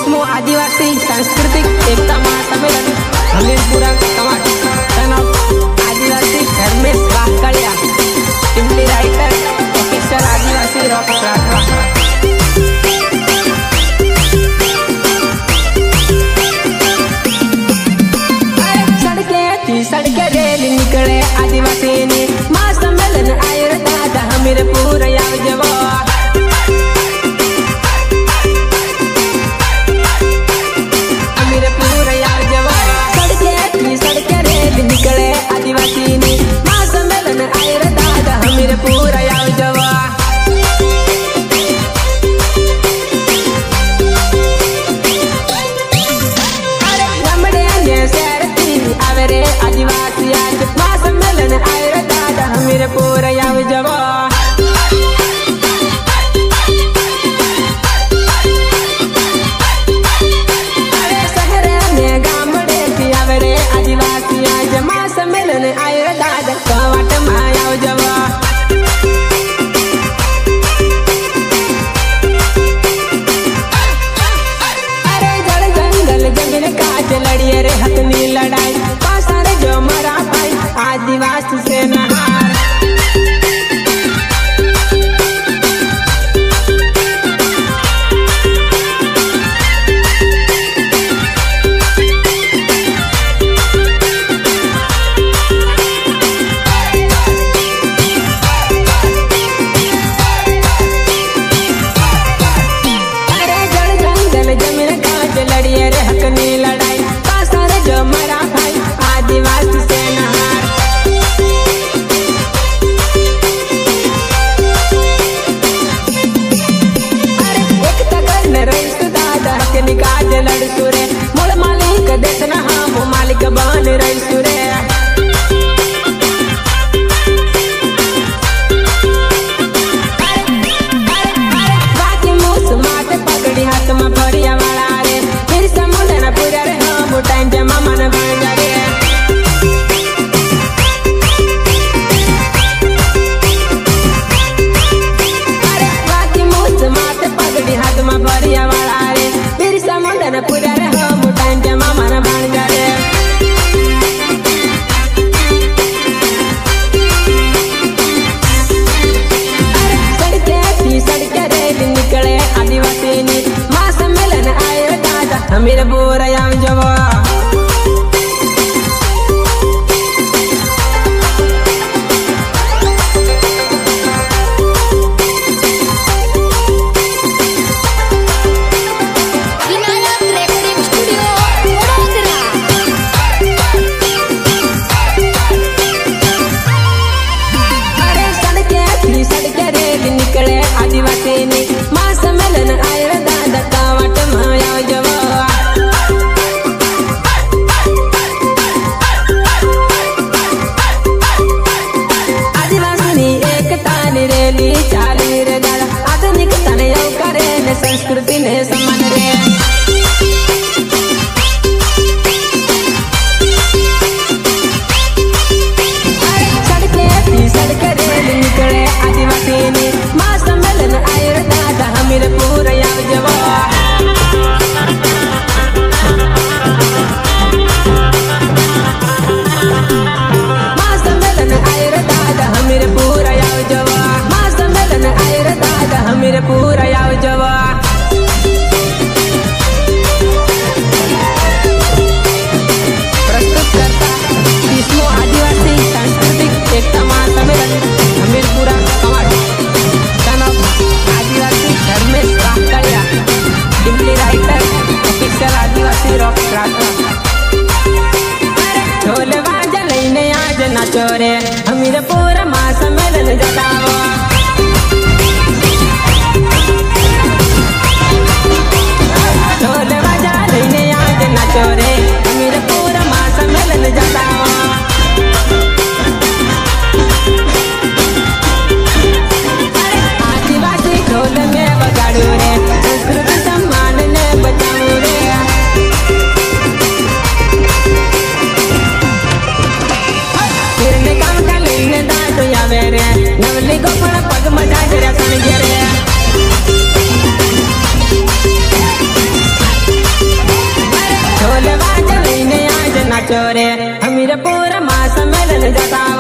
24वां आदिवासी सांस्कृतिक एकता महासम्मेलन हमीरपुरा आदिवासी धर्मेश वाकलिया टिमली राइटर ऑफिशियल आदिवासी रॉक राठवा सड़के रेल निकले आदिवासी ने महासम्मेलन आयर दादा हमीरपुर याव जवा हमीरपुर याव जवा सड़के रेल निकले आदिवासी ने महासम्मेलन आयर दादा हमीरपुर याव जवा आदिवासी आज महासम्मेलन आयर दादा हमीरपुर याव जवा शहर में गामड़े पियावरे आदिवासी आज महासम्मेलन आयर दादा कवाट मायाव जवा अरे जड़ जंगल जमीन काज लड़िए रे हथनी लड़ाई जो मरा पाई आदिवासी से नहार अरे जड़ जंगल जमीन काज लड़िए रे हकनी लड़ाई पासर जो मरा पाई आदिवासी से नहार अरे एक तगर न रईस दादा के निकाज लड़ सुरे मोल मालिक देश न हम मालिक बन रही सुरे बाकी मूस मात पकड़ी हाथ में भरिया वाला रे फिर समुद्र न पूरा रे हम टाइम जमा मन बन जा रे हाथ में भरिया वाला रे फिर समुद्र पूरा रे हम टाइम जमा मन बन जा रे सड़के रेल निकले आदिवासी ने महासम्मेलन आयर दादा हमीरपुर याव जवा निकले आदिवासी ने महासम्मेलन आयर दादा कावट मायाव जवा आदिवासी ने एकता ने रेली चाली रे दादा आधुनिक तने यौ करे ने संस्कृति ने समान रे सड़के रेल निकले आदिवासी ने महासम्मेलन आयर दादा हमीरपुर याव जवा महासम्मेलन आयर दादा हमीरपुर याव जवा महासम्मेलन आयर दादा हमीरपुर याव जवा चोरे हमीरपुर माँ सम्मेलन जाता